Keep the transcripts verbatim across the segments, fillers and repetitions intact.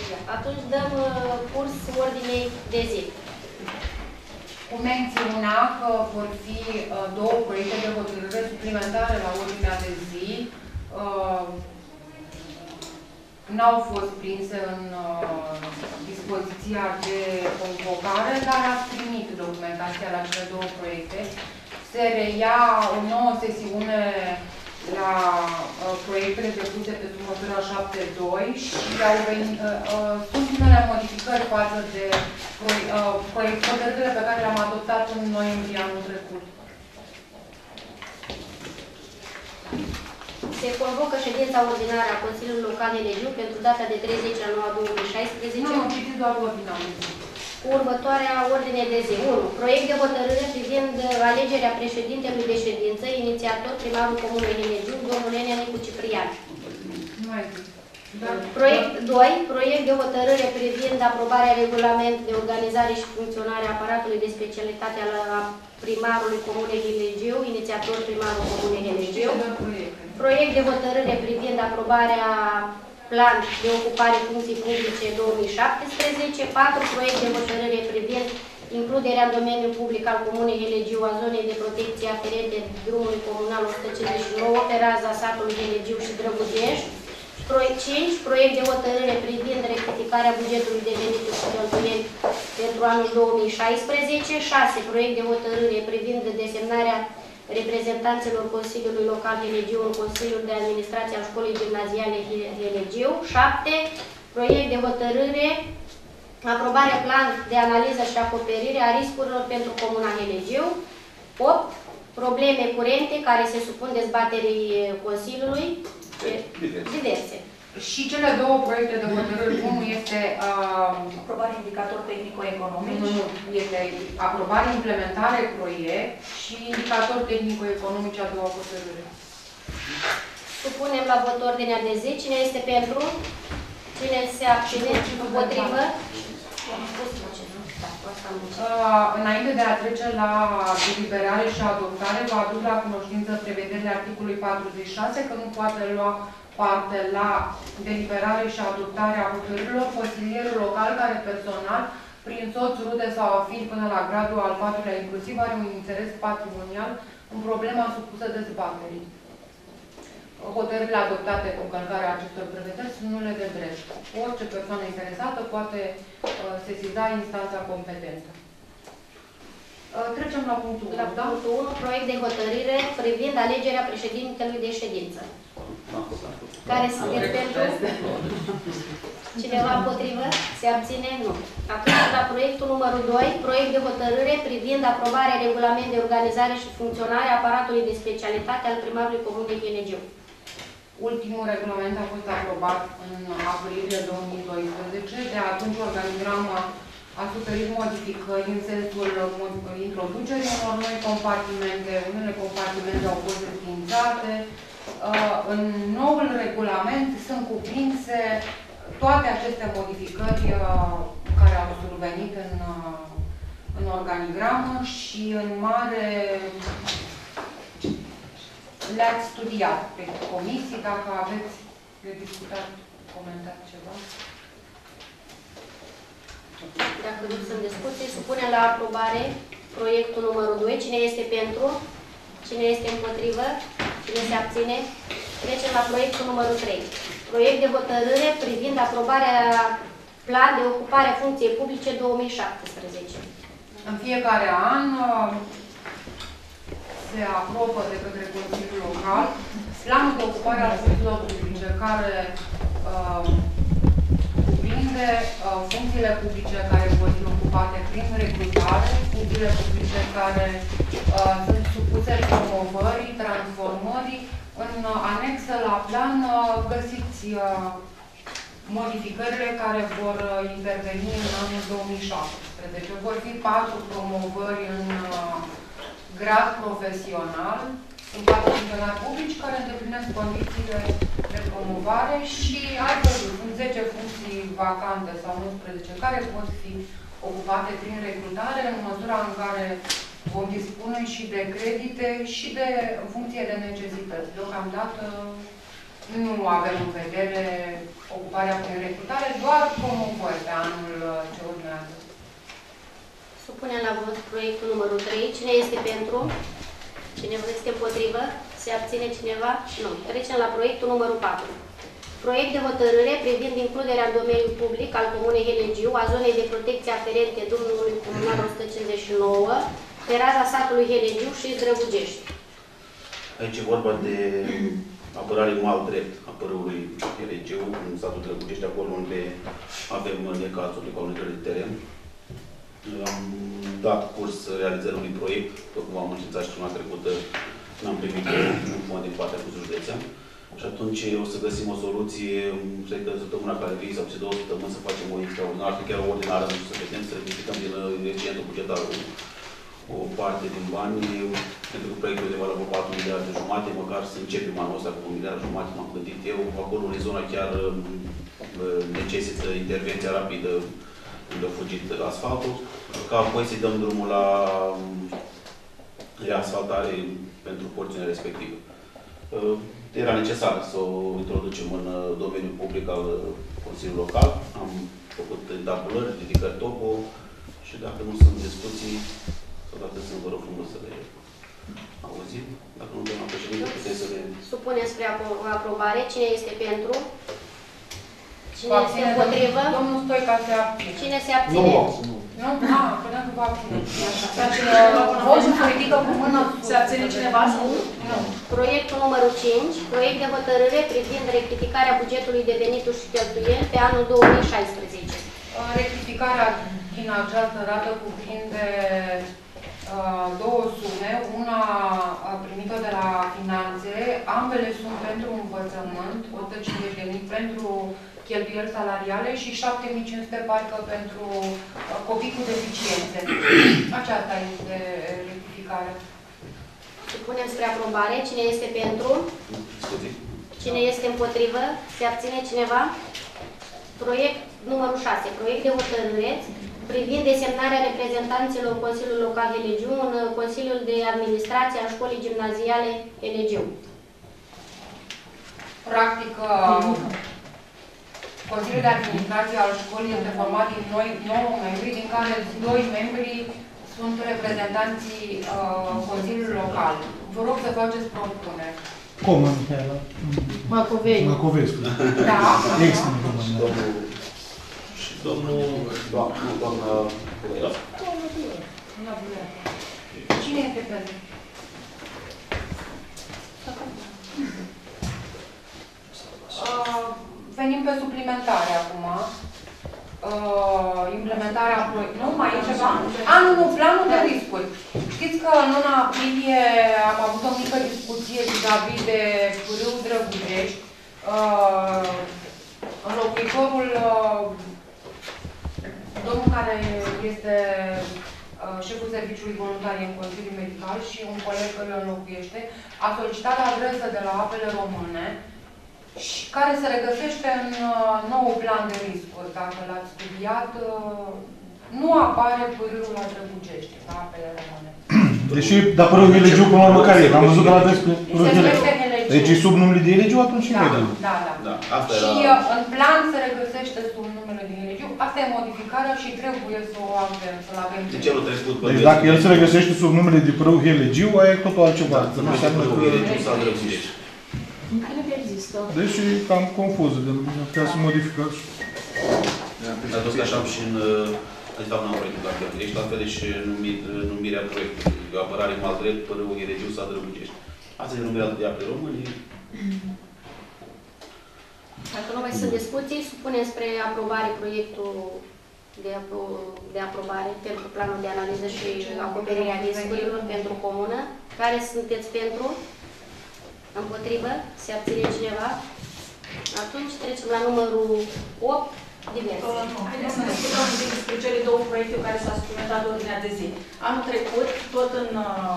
Atunci dăm uh, curs ordinei de zi. Cu mențiunea că vor fi uh, două proiecte de hotărâre suplimentare la ordinea de zi. Uh, N-au fost prinse în uh, dispoziția de convocare, dar ați primit documentația la cele două proiecte. Se reia o nouă sesiune la uh, proiectele depuse pe sumătura șapte doi și au venit, uh, uh, sunt unele modificări față de uh, proiectele pe care le-am adoptat în noiembrie anul trecut. Se convocă ședința ordinară a Consiliului Local Helegiu pentru data de treizeci a noua două mii șaisprezece. Nu, citiți doar ordinea. Cu următoarea ordine de zi. unu. Proiect de hotărâre privind alegerea președintelui de ședință, inițiator primarul Comunei Helegiu, domnul Enea Nicu Ciprian. Nu mai zic. Proiect doi. Proiect de hotărâre privind aprobarea regulamentului de organizare și funcționare a aparatului de specialitate al primarului Comunei Helegiu, inițiator primarul Comunei Helegiu. Proiect de hotărâre privind aprobarea plan de ocupare funcții publice două mii șaptesprezece. patru. Proiect de hotărâre privind includerea în domeniul public al Comunei Helegiu a zonei de protecție aferente drumului comunal o sută cincizeci și nouă pe raza satului Helegiu și Drăgugești. cinci. Proiect de hotărâre privind rectificarea bugetului de venituri și cheltuieli pentru anul două mii șaisprezece. șase. Proiect de hotărâre privind desemnarea reprezentanților Consiliului Local Helegiu în Consiliul de Administrație al Școlii Gimnaziale Helegiu. șapte. Proiect de hotărâre aprobarea plan de analiză și acoperire a riscurilor pentru Comuna Helegiu. opt. Probleme curente care se supun dezbaterii Consiliului. Diverse. Și cele două proiecte de hotărâri, unul este uh, aprobare indicator tehnico-economic. Nu, nu, este aprobare, implementare, proiect și indicator tehnico-economic, a doua hotărâre. Supunem la vot ordinea de zi. Cine este pentru? Cine se abține? Împotrivă? Uh, înainte de a trece la deliberare și adoptare, vă aduc la cunoștință prevederile articolului patruzeci și șase că nu poate lua parte la deliberare și adoptarea hotărârilor consilierul local care personal, prin soț, rude sau afin până la gradul al patrulea inclusiv, are un interes patrimonial în problema supusă dezbaterii. Hotărârile adoptate cu încălcarea acestor prevederi sunt nule de drept. Orice persoană interesată poate uh, sesiza instanța competentă. Uh, trecem la punctul unu. La punctul unu, proiect de hotărâre privind alegerea președintelui de ședință. Care sunteți pentru? Cineva împotrivă? Se abține? Nu. Atunci, la proiectul numărul doi, proiect de hotărâre privind aprobarea regulament de organizare și funcționare a aparatului de specialitate al primarului Comunei Helegiu. Ultimul regulament a fost aprobat în aprilie două mii doisprezece. De atunci, organigrama a suferit modificări în sensul introducerii unor noi compartimente. Unele compartimente au fost desfințate. În noul regulament sunt cuprinse toate aceste modificări care au survenit în, în organigramă și în mare le-ați studiat pe comisii. Dacă aveți de discutat, comentat ceva. Dacă nu sunt discuții, supunem la aprobare proiectul numărul doi. Cine este pentru? Cine este împotrivă? Cine se abține? Trecem la proiectul numărul trei. Proiect de hotărâre privind aprobarea plan de ocupare a funcției publice două mii șaptesprezece. În fiecare an se aprobă de către Consiliul Local planul de ocupare a funcțiilor publice, care uh, cuprinde uh, funcțiile publice care vor fi ocupate prin recrutare, funcțiile publice care uh, sunt supuse promovării, transformării. În uh, anexă la plan uh, găsiți uh, modificările care vor uh, interveni în anul două mii șaptesprezece. Vor fi patru promovări în uh, grad profesional. Sunt patru funcționari publici care îndeplinesc condițiile de promovare și altfel sunt zece funcții vacante sau unsprezece care pot fi ocupate prin recrutare în măsura în care vom dispune și de credite și de funcție de necesități. Deocamdată Nu avem în vedere ocuparea prin recrutare, doar promovări pe anul ce urmează. Supunem la vot proiectul numărul trei. Cine este pentru? Cine este împotrivă? Se abține cineva? Nu. Trecem la proiectul numărul patru. Proiect de hotărâre privind includerea în domeniul public al Comunei Helegiu a zonei de protecție aferente drumului comunal o sută cincizeci și nouă, pe raza satului Helegiu și Drăbugești. Aici e vorba de apărare mal drept a părâului Helegiu, în satul Drăbugești, acolo unde avem necazuri de comunități de teren. Am dat curs realizării unui proiect, după cum am înștiințat și luna trecută, n-am primit un fond din partea Consiliului Județean. Și atunci o să găsim o soluție, cred că săptămâna care vine sau peste două săptămâni să facem o extraordinară, chiar o ordinară, nu știu, să vedem, să rectificăm din incidentul bugetar o, o parte din bani, pentru că proiectul de valoare patru miliarde jumate, măcar să începem anul ăsta cu un miliard jumate, m-am gândit eu, acolo în zona chiar necesită intervenția rapidă unde a fugit asfaltul, ca apoi să-i dăm drumul la reasfaltare pentru porțiunea respectivă. Era necesar să o introducem în domeniul public al Consiliului Local. Am făcut tabulări, ridicări topo și dacă nu sunt discuții, sau dacă sunt, vă rog frumos să le auzim. Dacă nu, doamna președinte, puteți să le... Supunem spre aprobare. Cine este pentru? Cine este împotrivă? Domnul Stoica se abține. Cine se abține? Nu? Ah, credeam că vă abține. Votul se ridică cu mână. Se abține cineva? Nu. Proiectul numărul cinci. Proiect de hotărâre privind rectificarea bugetului de venituri și cheltuieli pe anul două mii șaisprezece. Rectificarea din această dată cuprinde uh, două sume. Una uh, primită de la finanțe. Ambele sunt pentru învățământ, o sută cincizeci de mii pentru cheltuieli salariale și șapte mii cinci sute parcă pentru uh, copii cu deficiențe. Aceasta este rectificarea. Supunem spre aprobare. Cine este pentru? Cine este împotrivă? Se abține cineva? Proiect numărul șase. Proiect de hotărâre privind desemnarea reprezentanților Consiliului Local Helegiu în Consiliul de Administrație al Școlii Gimnaziale Helegiu. Practic, Consiliul de Administrație al școlii este format din noi nouă membri, din care doi membri sunt reprezentanții uh, Consiliului Local. Vă rog să faceți propuneri. Comă, Mihaela? Macovei. Macovescu. Da. Ex-domnul. Și domnul... Doamna... Doamna... Cine este pentru? Uh, venim pe suplimentare acum. Uh, implementarea proiectului. Nu, mai e ceva? A, nu, nu, planul de riscuri. Știți că în luna aprilie am avut o mică discuție vis-a-vis de Pârâu Drăbugești. Uh, înlocuitorul, uh, domnul care este uh, șeful serviciului voluntar în Consiliul Medical și un coleg îl înlocuiește, a solicitat adresă de la Apele Române și care se regăsește în uh, nou plan de riscuri. Dacă l-ați studiat, uh, nu apare pârâul la Drăbugești, la Apele Române. Deși, dar părâul Helegiu, până la urmă, care e? Am văzut că la adres cu părâul Helegiu. Helegiu. Deci e sub numele de Helegiu, atunci da, nu e. Da, da. Da, asta și era... uh, în plan se regăsește sub numele de Helegiu. Asta e modificarea și trebuie să o avem, să-l avem. De ce nu trecut? Deci dacă el se regăsește sub numele de părâul Helegiu, aia e totul altceva. Da, nu înseamnă că Helegiu sau Drăbugești. Nu există. Deci e cam confuză, de putea să modificați. Dar tot așa și în... Asta nu am proiectul la fel. Ești la fel și numirea proiectului. Apărare mal drept, părâul Helegiu sau Drăbugești. Asta e numirea de Apele Române. Dacă nu mai sunt discuții, supunem spre aprobare proiectul de, apro de aprobare pentru planul de analiză și acoperirea riscurilor pentru comună. Care sunteți pentru? Împotrivă? Se abține cineva? Atunci trecem la numărul opt, diverse. Haideți să ne discutăm un pic despre cele două proiecte care s-au suplimentat ordinea de zi. Anul trecut, tot în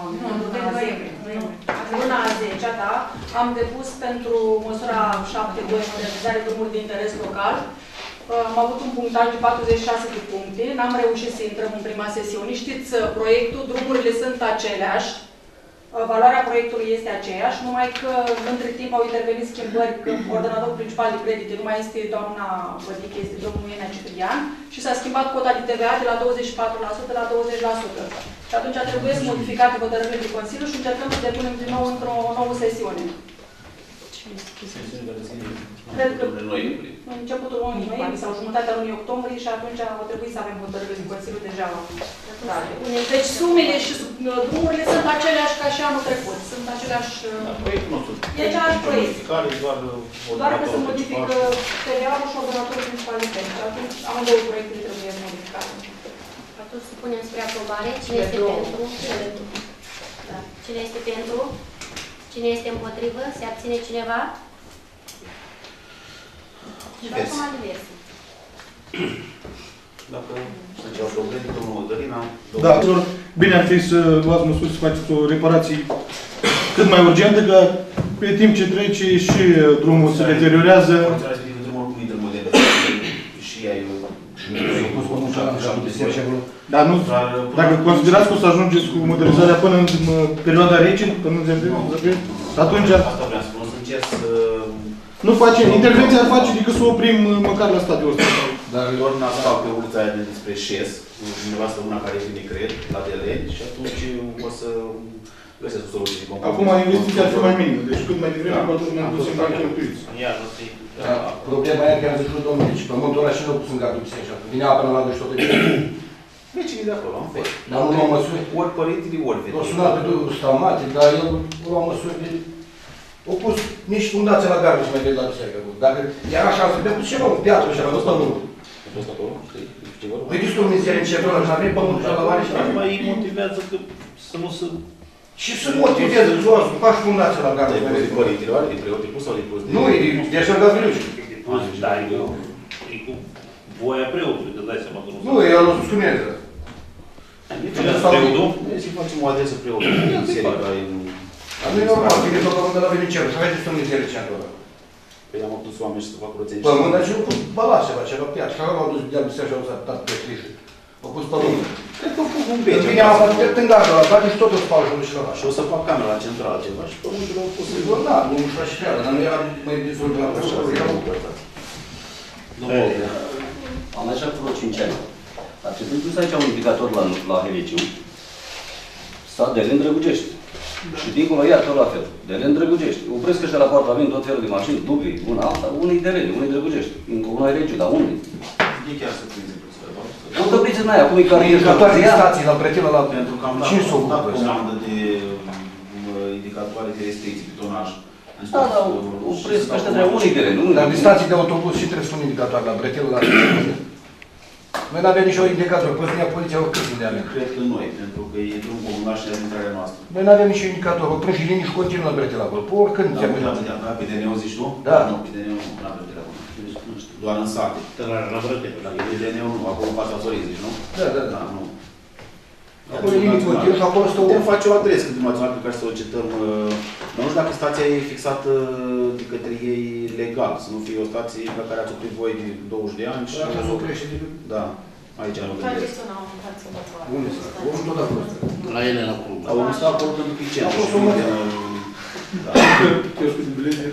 luna a zecea, da, am depus pentru măsura șapte doi, modernizare drumuri de interes local. Am avut un punctaj de patruzeci și șase de puncte, n-am reușit să intrăm în prima sesiune. Știți, proiectul, drumurile sunt aceleași. Valoarea proiectului este aceeași, numai că între timp au intervenit schimbări, că ordonatorul principal de credite nu mai este doamna Pădică, este domnul Ienea Ciprian și s-a schimbat cota de T V A de la douăzeci și patru la sută la douăzeci la sută. Și atunci trebuie să modificate hotărârile de Consiliu și încercăm să depunem din nou într-o nouă sesiune. Cred că în începutul lunii noiembrie sau jumătatea lunii octombrie și atunci o trebui să avem hotărârile de Consiliu deja. Deci sumele și drumurile sunt aceleași ca și anul trecut. Sunt aceleași... E același proiect. Doar că se modifică T V A-ul și ordonatorul principal de credit. Atunci amândouă proiectele trebuie modificate. Atunci supunem spre aprobare. Cine este pentru? Da. Cine este pentru? Cine este împotrivă? Se abține cineva? Și acum diverse. Dacă sunt ceva probleme, domnul Mădălina... Da, bine ar fi să luați măsuri să faceți o reparație cât mai urgentă, că pe timp ce trece și drumul se deteriorează... Forța respectivă drumul cu lider model și ea e... Dar nu, dacă considerați că o să ajungeți cu modernizarea până în perioada rece, până în zembrie, atunci... Asta vreau să spun, să încerc să... Nu facem, intervenția ar face decât să oprim măcar la stadiul ăsta. Dar doar n-a stat pe ulița aia despre șes, undeva una care vine, cred, la D L, și atunci o să găsesc o soluție de compromis. Acum investiția ar fi mai minimă, deci cât mai devreme, cu atât mai puțin bani cheltuiți. Problema aia care a zis și domnul, deci pământul ăla și nu pus în gardul biserică. Vine apa până la doi și tot de vecinii de acolo, am fost. Dar nu luau măsuri. Ori părintele, ori vecinii. O sunat pe două stamate, dar el lua măsuri de... Au pus nici fundația la gardul și mai vede la biserică. Dacă era așa, să dea pus ceva, un piatră și a văzut pământ. A fost acolo? Știi vorba? Păi distul mizerie în cerul ăla și avem pământul și la vale și la Acum îi motivează că să nu se... Și să motiveze, să faci fundația la gardul. Dar e pus de părintele, oare? De preote pus sau de pus de... Nu, e de așa Gavriluș. Da, e cu voia preotului, că dai seama că nu... Nu, el o susțineze. Să facem o adresă preotului în biserica în... Nu e normal, că e tot pământ de la Veniceru, să vezi distul mizerie centrul ăla. Păi am adus oameni și să fac curățenie. Pământ, dar și nu pus balas ceva, ceva piatră. Și acolo au dus de-a biserică și au dat pe trișă. Au pus pământ. Cred că au pus un beci. Vine apa de tângajul ăla, bate și tot o spală și o duce la ăla. Și o să fac camera centrală ceva și pământul au pus... Sigur, da, nu ușa și treabă, dar nu era mai dezvoltat. Am așa vreo cinci ani. Ar trebui pus aici un indicator la, la Heliciu. Sat de Lândrăgugești. Și dincolo iar tot la fel. De Lândrăgugești. Opresc ăștia la poartă, vin tot felul de mașini, dubli, una alta, unii de Lândrăgugești, unii Drăgugești. Una e Regiu, dar unii. E chiar să prinzi plus. Nu dă priță în aia, cum e care e indicatoare de stații, la pretilă, la... Pentru că am dat o comandă de indicatoare de restricții pe tonaj. Da, da, opresc ăștia de unii de Lândrăgugești. Dar de stații de autobuz și trebuie să pun indicatoare la pretilă, la... Noi n-avem nicio indicator, poți venea poliția oricât unde avem. Cred că noi, pentru că e drum comunal și de intrarea noastră. Noi n-avem nicio indicator, o prânși linii și continuă la pretilă acolo. Pe oricând Da, ți-am da, da, da, pe D N O zici tu? Da. Nu, pe D N O nu, n-am pe acolo. Doar în sate. La Brătele. Pe D N O nu, acolo în fața zorii zici, nu? Da, da, da. Da, nu. Acolo e linii continuu și acolo stă o... Putem face o adresă națională pe care să solicităm. Nu știu dacă stația e fixată de către ei legal, să nu fie o stație pe care ați oprit voi de douăzeci de ani și... Dacă se oprește de... Da, aici am Care gândesc. sună în față de toată? Unde stă? Omul tot acolo stă. La ele la club. Au un stat acolo pentru că e centru. Acolo sunt multe. Da. Chioșcul de bilete.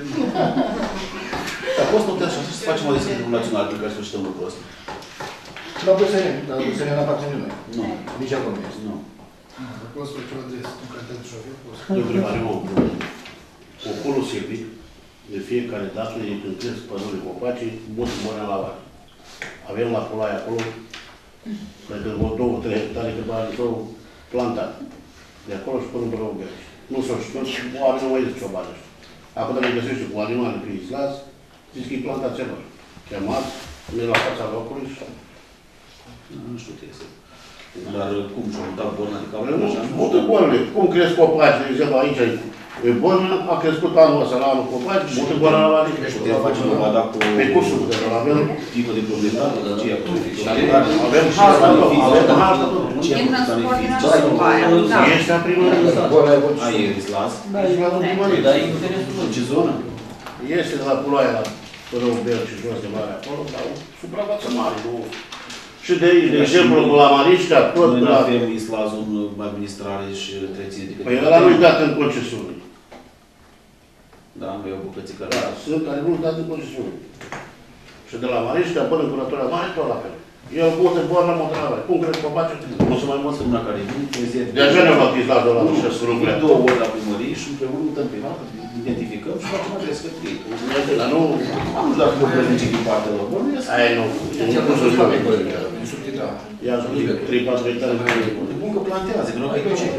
Dar poți să putem să facem o adresă de drum național pe care să solicităm lucrul ăsta. La B S N, dar B S N n-a aparține noi. Nu. Nici acolo nu este. Nu. Poți face o adresă, în calitate de șofer, poți. Eu întrebare o Ocolul silvic, de fiecare dată, de când cresc pădurile copacii, mult mână la vară. Avem la Pulaia acolo, cred că vreo două, trei hectare pe bani său plantat. De acolo și până în Brăubești. Nu s-o știu, și oamenii nu mai zic ciobană. Acum dacă găsește cu animale pe islas, zic că e plantat ceva. Chemați, ne la fața locului și... Nu știu ce este. Dar cum și-au mutat borna de cameră? Multe boalele. Cum cresc copaci, de exemplu, aici e borna, a crescut anul ăsta la anul copaci, multe boalele la vale. Putem face o vada cu... Pe cursul putem, avem tipul de proprietate, dar ce e acolo? avem și avem hartă. Intră în subordinarea după aia. Da. Ești în primărie. Ai islas? Ești la primărie. Dar e interesul În ce zonă? Este de la Puloaia la Răubel și jos de mare acolo, dar o suprafață mare, nu... Și de aici, de exemplu, la Mariștea, tot Noi nu la... avem islazul în administrare și întreținere. Păi ăla nu-i dat în concesiune. Da, mai o bucățică. Da, sunt care nu-i dat în concesiune. Și de la Mariștea până în curătoarea mare, tot la fel. El poate boar la motrare. Cum crezi că face? Nu se mai mult săptămâna care vin, De aceea ne-am luat islazul ăla, nu știu să Vin două ori la primărie și împreună uităm prima, identificăm și facem adresă către ei. Dar nu... Nu știu dacă nu plănici din partea lor. Bănuiesc. Aia nu. Nu să spune. Ia să trei patru hectare. Bun că plantează, că nu ai ce.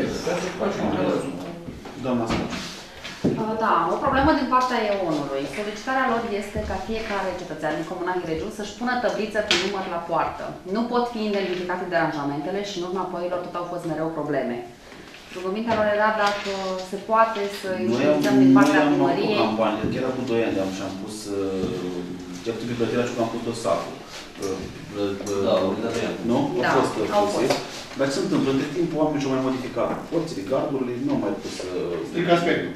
Doamna Sfântă. Da, o problemă din partea E O N-ului. Solicitarea lor este ca fiecare cetățean din Comuna Hiregiu să-și pună tăbliță cu număr la poartă. Nu pot fi identificate deranjamentele și în urma aploilor tot au fost mereu probleme. Rugămintea lor era dacă se poate să introducem din partea primăriei. Noi am făcut campanie, chiar acum doi ani am și am pus, chiar cu bibliotecarea și am pus tot sacul. Da, unitatea. Nu? Da, au fost au puse. fost. Dar ce se întâmplă? Între timp oamenii și-au mai modificat porțile, gardurile, nu au mai pus... Stric aspectul.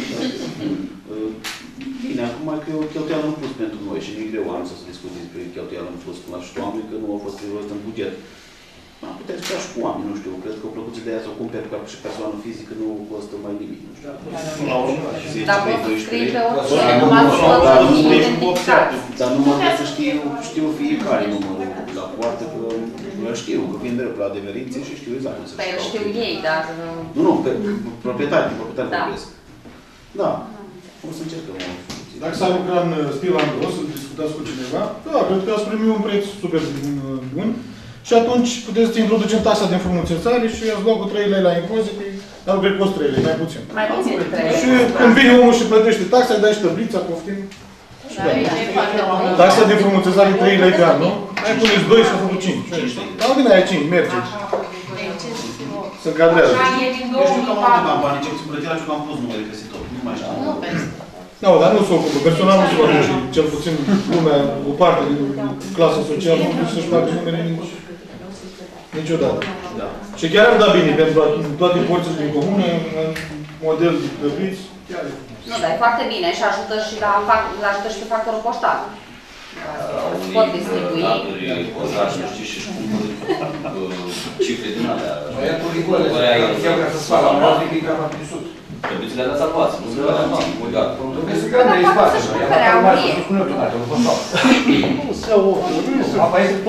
Bine, acum că e o cheltuială în plus pentru noi și nu e greu am să se discute despre cheltuială în plus până la sfârșitul anului, că nu au fost prevăzut în buget. Am putea discuta și cu oameni, nu știu, cred că o plăcuță de aia să o cumperi ca și persoană fizică nu costă mai nimic, nu știu. La urmă, Dar pot scrie pe orice, Dar numai să pot fi identificat. Dar numai să știu, știu fiecare numărul la poartă, că eu știu, că vin drept la adeverințe și știu exact cum se Păi îl știu ei, dar... Nu, nu, pe proprietari, din proprietari Da. vorbesc. Da, o să încercăm o soluție. Dacă s-ar lucra în stil anglos, să discutați cu cineva, da, cred că ați primit un preț super bun. Și atunci puteți să introducem taxa de înfrumusețare și ați luat cu trei lei la impozite, dar nu cred că costă trei lei, mai puțin. Mai puțin de trei. Și când vine omul și plătește taxa, îi dai și tăblița, poftim. Și da. Taxa de înfrumusețare trei lei pe an, nu? Ai puneți doi și a făcut cinci. Dar bine, aia cinci, merge. Se încadrează. E din Eu știu că am avut două mii patru. campanie, ce cu plătirea și că am pus numele peste tot, nu mai știu. Nu, dar nu se ocupă. Personal nu se ocupă și cel puțin lumea, o parte din clasa socială, nu trebuie să-și facă numele nici, niciodată. Da. Și chiar ar da bine pentru toate porțile din comună, un model de plăbiți, chiar e. Nu, dar e foarte bine și ajută și la, ajută și pe factorul poștal. Pot distribui. Pozaș, nu știu și cumpără cifre din alea. Aia cu Nicole, chiar ca să facă, am văzut că e cam de sud. Trebuiți le dați albați, nu se le dați băgat. Trebuie să gândă, îi spate, i-a dat mai să spune eu tot atât, nu vă fac. Nu se aude, nu se Apa este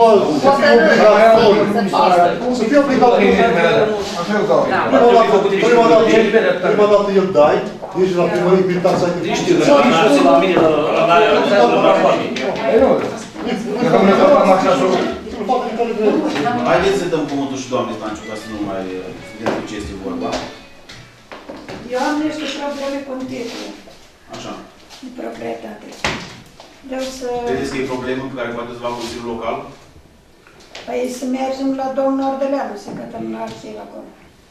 să fie obligat cu prima dată el dai, ești la primărie prin taxa de Nici știu, la mine, la familie. Că rămâne că am așa să Haideți să dăm cuvântul și doamnei Stanciu, ca să nu mai vedem ce este vorba. Eu am niște probleme cu titlul Așa. de proprietate. Vreau să... Credeți că e problemă pe care poate să la Consiliul Local? Păi să mergem la domnul Ordeleanu, să cătăm la arhiv acolo.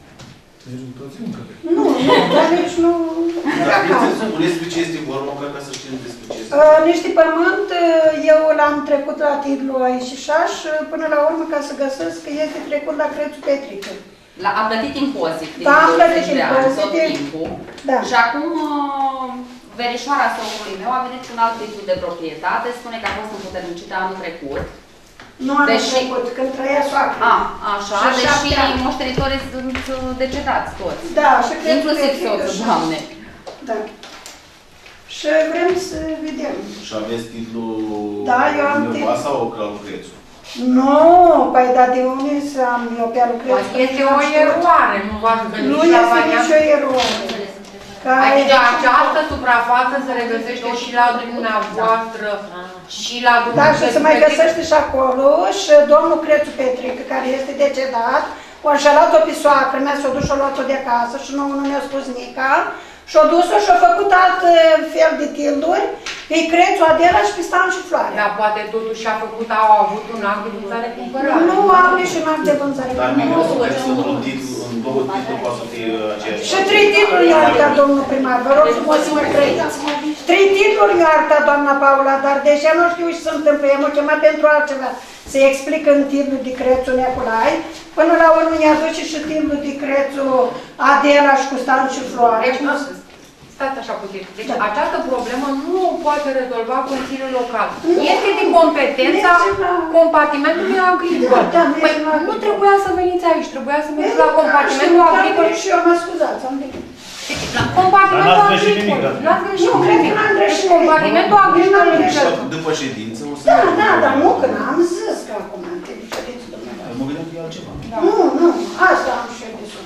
Nu, nu, dar nici nu... Dar puteți să spuneți despre ce este vorba, ca să știm despre ce este. Uh, niște pământ, eu l-am trecut la titlul aici și șaș, până la urmă ca să găsesc că este trecut la Crețu Petrică. La, am plătit impozit. Da, am plătit impozit. Tot timpul. Da. Și acum uh, verișoara socrului meu a venit cu un alt titlu de proprietate, spune că a fost împuternicită anul trecut. Nu anul Deși... trecut, când trăia soacră. A, așa, Și deși moștenitorii sunt decedați toți. Da, și cred inclusiv soțul, doamne. Da. Și vrem să vedem. Și aveți titlul Da, eu am undeva titlu. sau la Lucrețu? Nu, păi dar de unde să am eu pe Lucrețu? Este o eroare, nu v-ați gândit Nu și la este varianta? nicio eroare. Adică această suprafață se regăsește și la dumneavoastră, și la Da, dumneavoastră. și se mai găsește și acolo și domnul Crețu Petrică, care este decedat, o înșelat-o pe soacră mea, s-o dus și-o luat-o de acasă și nouă nu ne-a spus nica. Și-o dus-o și-a făcut alt fel de tilduri, pe Crețu, Adela și pe Stan și Floare. Dar poate totuși a făcut, au avut un act de vânzare cumpărare. Nu au nici un act de vânzare. Dar mie nu să vedeți într-un titlu, în două titluri poate să fie aceeași. Și trei titluri i-a arătat domnul primar, vă rog frumos să mă trăiți. Trei titluri i-a arătat doamna Paula, dar deja nu știu ce se întâmplă, i-am chemat pentru altceva. Se explică în titlul de Crețu Neculai, până la urmă i-a dus și titlul de Crețu Adela și cu Stan și Floare. stați așa puțin. Deci această problemă nu o poate rezolva Consiliul Local. Este din competența compartimentului agricol. Păi nu trebuia să veniți aici, trebuia să mergeți la compartimentul agricol. Și eu mă scuzați, am venit. Deci, la compartimentul agricol. N-ați greșit nimic. Deci, compartimentul agricol încerc. După ședință o să... Da, da, dar nu, că n-am zis că acum am trebuit ședință dumneavoastră. Mă gândeam că e altceva. Nu, nu, asta am ședință.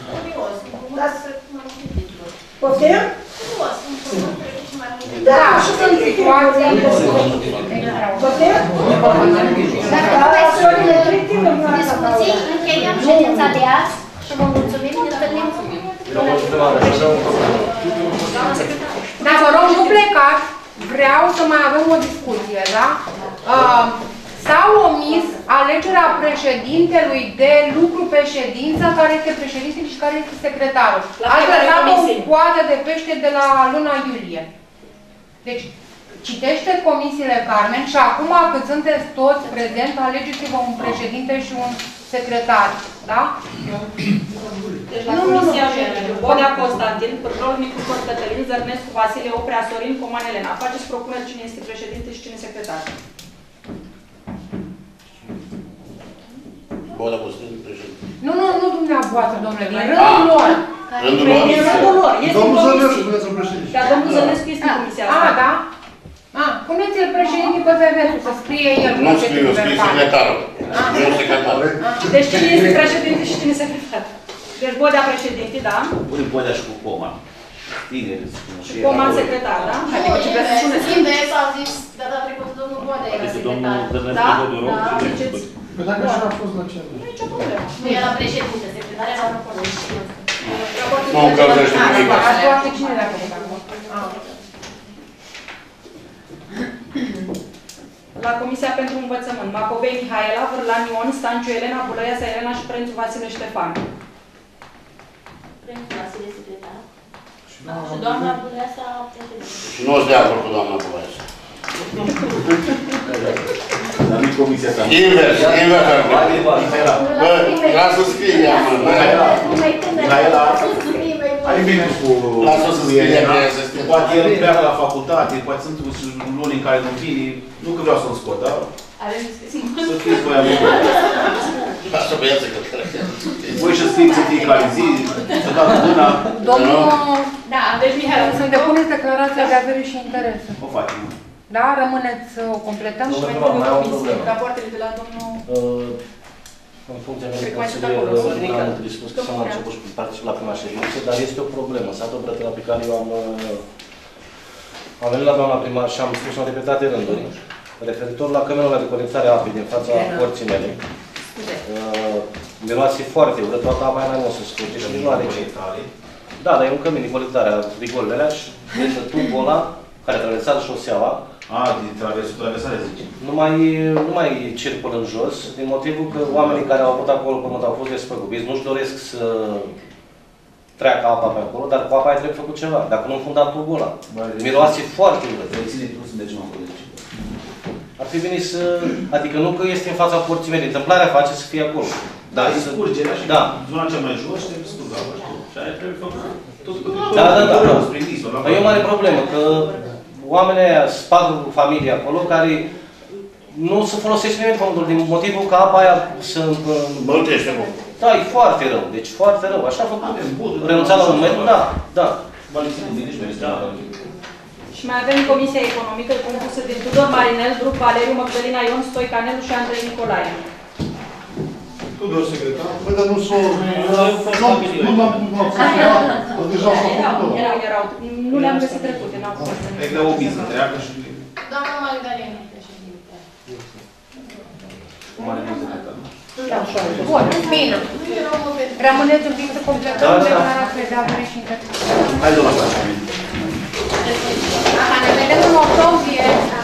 Poftim? Da, și sunt situații. Poftim? Da, Sorin, efectiv, Discuții, încheiem ședința de azi și vă mulțumim, ne întâlnim. Dar vă rog, nu plecați, vreau să mai avem o discuție, da? Uh, S-a omis alegerea președintelui de lucru pe ședință, care este președintele și care este secretarul. Ați lăsat o coadă de pește de la luna iulie. Deci, citește comisiile, Carmen, și acum, cât sunteți toți prezenți, alegeți-vă un președinte și un secretar. Da? Deci la Comisia Mediu, Bodea Constantin, Pârgrol Nicufor Cătălin, Zărnescu Vasile, Oprea Sorin, Coman Elena. Faceți propuneri cine este președinte și cine secretar. Bodea Constantin, președinte. Nu, nu, nu dumneavoastră, domnule, din rândul lor. Rândul lor? Din rândul lor, este în comisie. Dar domnul Zănescu este în comisia asta. A, da? A, puneți-l președinte pe Zărnescu, să scrie el. Nu scriu, eu scriu secretarul. Eu secretar. Deci cine este președinte și cine secretar? Deci Bodea președinte, da? Pune Bodea și cu Coman. Tineri, și Coman secretar, da? Adică ce vreți să spuneți? Invers a zis data trecută domnul Bodea era secretar. Da? Da, ziceți. Păi dacă așa a fost la ce? Nu e nicio problemă. Nu era președinte, secretar era raportul. Nu încălzește nimic. Rapoarte cine le-a făcut acum? La Comisia pentru Învățământ, Macovei Mihaela, Vârlan Ion, Stanciu Elena, Bulăiasa Elena și Prențu Vasile Ștefan. Prențu Vasile secretar. Și doamna Bulăiasa președinte. Și nu o să de acord cu doamna Bulăiasa. Dar nu-i comisia ta. Invers, invers. Bă, lasă scrie ea, mă. Mihaela, ai bine cu... Lasă să scrie, poate el pleacă la facultate, poate sunt luni în care nu vine. Nu că vreau să-l scot, dar... Să fiți voi aminte. Lasă băiață că trebuie. Voi și scrieți în fiecare zi, să dați mâna. Domnul... Da, deci Mihaela, să-mi depuneți declarația de avere și interese. O facem. Da, rămâneți, o completăm și mai mai am o problemă. Rapoartele de la domnul... În funcție de consilier, am discutat că s-a început și particip la prima ședință, dar este o problemă. Satul Brătăla pe care eu am, am venit la doamna primar și am spus în repetate rânduri, referitor la căminul de colectare a apei din fața porții mele. Miroase foarte urât, toată apa aia nu o să scurge și nici nu are ce. Da, dar e un cămin de colectare a rigorilor și din tubul ăla, care a traversat șoseaua. A, din traversare, zice. Nu mai, nu mai circulă în jos, din motivul că oamenii care au avut acolo pământ au fost despăgubiți, nu-și doresc să treacă apa pe acolo, dar cu apa aia trebuie făcut ceva. Dacă nu înfundat tubul ăla. Miroase foarte urât. Ține tu să mergem acolo. Ar fi bine să... Adică nu că este în fața porții mele, întâmplarea face să fie acolo. Da, e scurgerea și da. Zona cea mai jos trebuie scurga. Și aia trebuie făcut. Da, da, da. Păi e o mare problemă, că oamenii aia spad familia acolo, care nu se folosesc nimic pământul, din motivul că apa aia se... Băltește, bă. Da, e foarte rău, deci foarte rău. Așa a făcut. Renunțat la un moment, da, da. Și mai avem Comisia Economică, compusă din Tudor Marinel, Drup Valeriu, Măgdălina Ion, Stoi Canelu și Andrei Nicolae. Tudor secretar? Păi, dar nu s-o... Nu m-am pus, deja s-au făcut. Erau, erau. Nu le-am găsit trecute, n-au fost. E de o biză, treacă și... Doamna Magdalena, președinte. Cum are biză de nu? Bun, bine. Rămâneți un pic să completăm declarația de avere și interese. Hai, doamna, facem. Aha, ne vedem în octombrie.